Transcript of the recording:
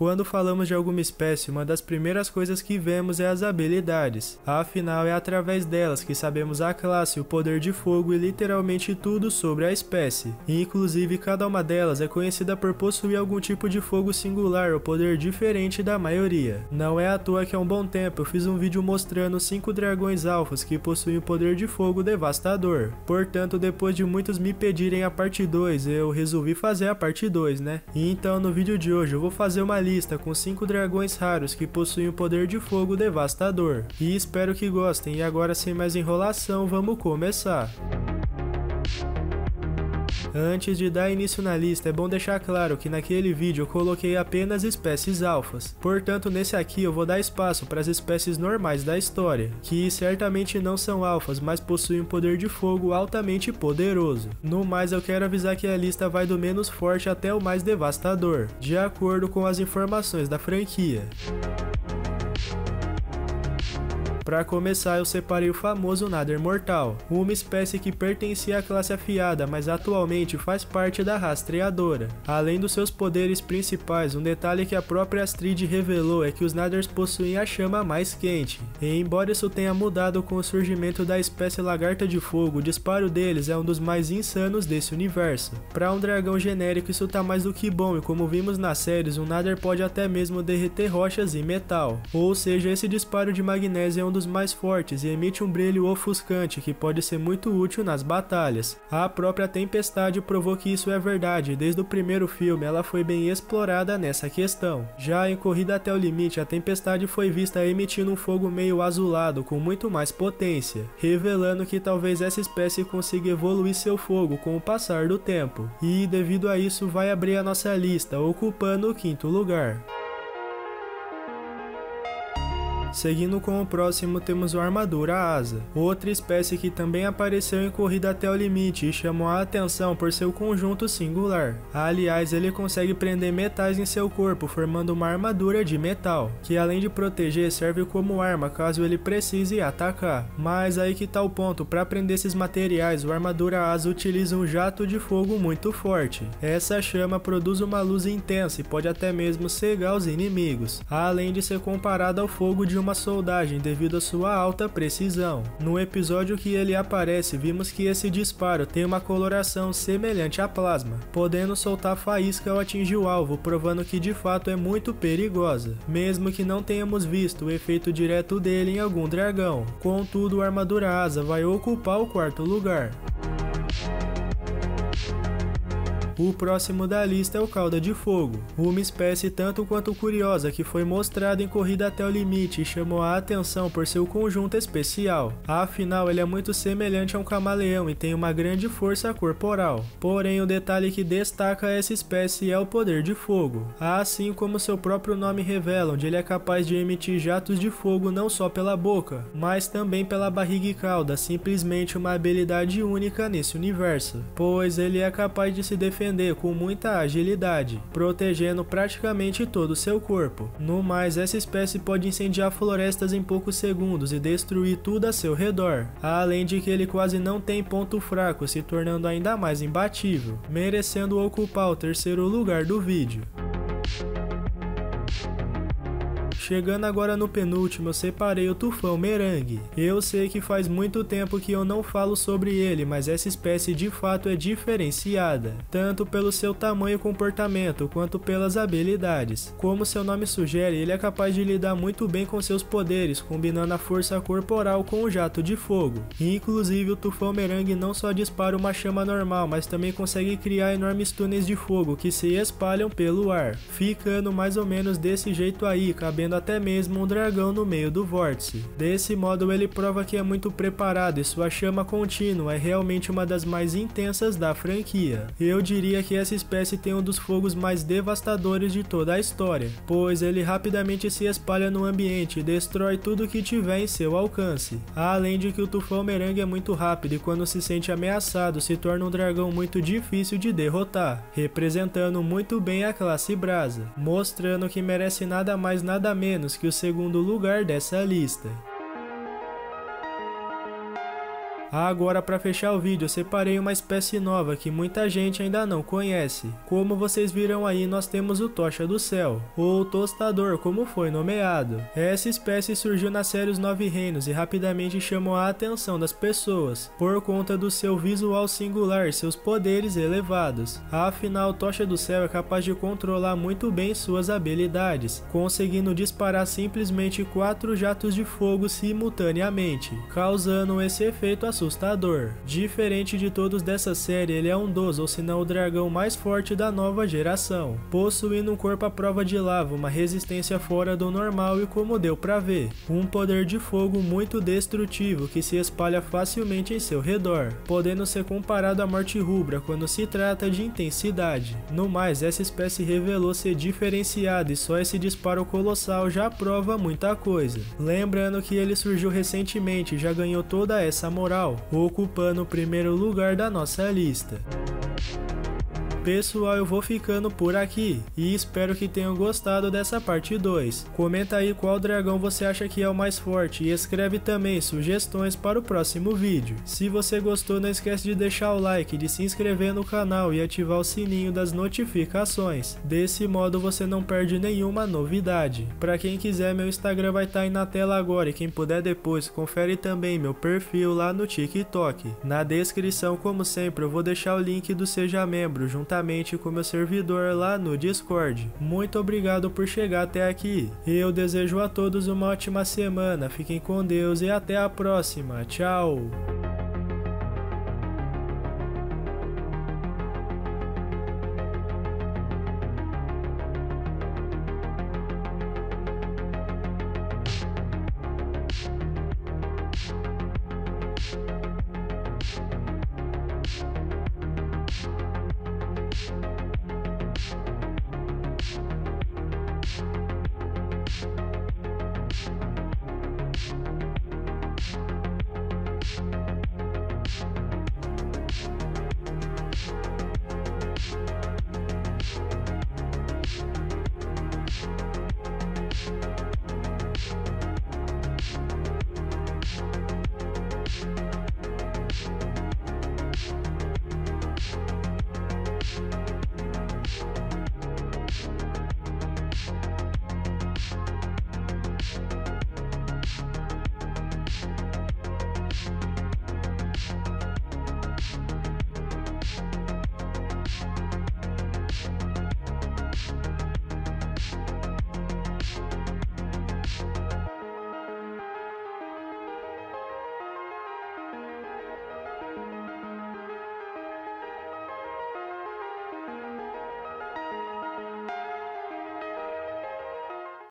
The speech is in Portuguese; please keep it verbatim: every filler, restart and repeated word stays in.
Quando falamos de alguma espécie, uma das primeiras coisas que vemos é as habilidades. Afinal, é através delas que sabemos a classe, o poder de fogo e literalmente tudo sobre a espécie. Inclusive, cada uma delas é conhecida por possuir algum tipo de fogo singular ou poder diferente da maioria. Não é à toa que há um bom tempo eu fiz um vídeo mostrando cinco dragões alfas que possuem o poder de fogo devastador. Portanto, depois de muitos me pedirem a parte dois, eu resolvi fazer a parte dois, né? E então no vídeo de hoje eu vou fazer uma lista com cinco dragões raros que possuem o poder de fogo devastador. E espero que gostem, e agora sem mais enrolação, vamos começar! Antes de dar início na lista, é bom deixar claro que naquele vídeo eu coloquei apenas espécies alfas. Portanto, nesse aqui eu vou dar espaço para as espécies normais da história, que certamente não são alfas, mas possuem um poder de fogo altamente poderoso. No mais, eu quero avisar que a lista vai do menos forte até o mais devastador, de acordo com as informações da franquia. Para começar, eu separei o famoso Nader Mortal, uma espécie que pertencia à classe afiada, mas atualmente faz parte da rastreadora. Além dos seus poderes principais, um detalhe que a própria Astrid revelou é que os Naders possuem a chama mais quente. E embora isso tenha mudado com o surgimento da espécie Lagarta de Fogo, o disparo deles é um dos mais insanos desse universo. Para um dragão genérico isso tá mais do que bom, e como vimos nas séries, um Nader pode até mesmo derreter rochas e metal. Ou seja, esse disparo de magnésio é um dos mais fortes e emite um brilho ofuscante que pode ser muito útil nas batalhas. A própria Tempestade provou que isso é verdade, e desde o primeiro filme ela foi bem explorada nessa questão. Já em Corrida até o Limite, a Tempestade foi vista emitindo um fogo meio azulado com muito mais potência, revelando que talvez essa espécie consiga evoluir seu fogo com o passar do tempo. E devido a isso vai abrir a nossa lista, ocupando o quinto lugar. Seguindo com o próximo, temos o Armadura Asa, outra espécie que também apareceu em Corrida até o Limite e chamou a atenção por seu conjunto singular. Aliás, ele consegue prender metais em seu corpo, formando uma armadura de metal, que além de proteger, serve como arma caso ele precise atacar. Mas aí que tá o ponto, para prender esses materiais, o Armadura Asa utiliza um jato de fogo muito forte. Essa chama produz uma luz intensa e pode até mesmo cegar os inimigos, além de ser comparada ao fogo de uma soldagem devido à sua alta precisão. No episódio que ele aparece, vimos que esse disparo tem uma coloração semelhante a plasma, podendo soltar faísca ao atingir o alvo, provando que de fato é muito perigosa, mesmo que não tenhamos visto o efeito direto dele em algum dragão. Contudo, o Armadura Asa vai ocupar o quarto lugar. O próximo da lista é o Cauda de Fogo, uma espécie tanto quanto curiosa que foi mostrada em Corrida até o Limite e chamou a atenção por seu conjunto especial. Afinal, ele é muito semelhante a um camaleão e tem uma grande força corporal. Porém, o detalhe que destaca essa espécie é o poder de fogo, assim como seu próprio nome revela, onde ele é capaz de emitir jatos de fogo não só pela boca, mas também pela barriga e cauda, simplesmente uma habilidade única nesse universo, pois ele é capaz de se defender com muita agilidade, protegendo praticamente todo o seu corpo. No mais, essa espécie pode incendiar florestas em poucos segundos e destruir tudo a seu redor, além de que ele quase não tem ponto fraco, se tornando ainda mais imbatível, merecendo ocupar o terceiro lugar do vídeo. Chegando agora no penúltimo, eu separei o Tufão Merengue. Eu sei que faz muito tempo que eu não falo sobre ele, mas essa espécie de fato é diferenciada, tanto pelo seu tamanho e comportamento, quanto pelas habilidades. Como seu nome sugere, ele é capaz de lidar muito bem com seus poderes, combinando a força corporal com o jato de fogo. Inclusive, o Tufão Merengue não só dispara uma chama normal, mas também consegue criar enormes túneis de fogo que se espalham pelo ar, ficando mais ou menos desse jeito aí, cabendo até mesmo um dragão no meio do vórtice. Desse modo ele prova que é muito preparado e sua chama contínua é realmente uma das mais intensas da franquia. Eu diria que essa espécie tem um dos fogos mais devastadores de toda a história, pois ele rapidamente se espalha no ambiente e destrói tudo que tiver em seu alcance. Além de que o Tufão Merengue é muito rápido e quando se sente ameaçado se torna um dragão muito difícil de derrotar, representando muito bem a classe Brasa, mostrando que merece nada mais nada menos que o segundo lugar dessa lista. Agora, para fechar o vídeo, eu separei uma espécie nova que muita gente ainda não conhece. Como vocês viram aí, nós temos o Tocha do Céu, ou Tostador, como foi nomeado. Essa espécie surgiu na série Os Nove Reinos e rapidamente chamou a atenção das pessoas, por conta do seu visual singular e seus poderes elevados. Afinal, o Tocha do Céu é capaz de controlar muito bem suas habilidades, conseguindo disparar simplesmente quatro jatos de fogo simultaneamente, causando esse efeito assustador. Diferente de todos dessa série, ele é um dos, ou se não o dragão mais forte da nova geração, possuindo um corpo à prova de lava, uma resistência fora do normal e, como deu pra ver, um poder de fogo muito destrutivo que se espalha facilmente em seu redor, podendo ser comparado à morte rubra quando se trata de intensidade. No mais, essa espécie revelou ser diferenciada e só esse disparo colossal já prova muita coisa. Lembrando que ele surgiu recentemente e já ganhou toda essa moral, ocupando o primeiro lugar da nossa lista. Pessoal, eu vou ficando por aqui e espero que tenham gostado dessa parte dois. Comenta aí qual dragão você acha que é o mais forte e escreve também sugestões para o próximo vídeo. Se você gostou, não esquece de deixar o like, de se inscrever no canal e ativar o sininho das notificações. Desse modo você não perde nenhuma novidade. Para quem quiser, meu Instagram vai estar aí na tela agora e quem puder depois, confere também meu perfil lá no TikTok. Na descrição, como sempre, eu vou deixar o link do Seja Membro junto juntamente com meu servidor lá no Discord. Muito obrigado por chegar até aqui. Eu desejo a todos uma ótima semana, fiquem com Deus e até a próxima. Tchau!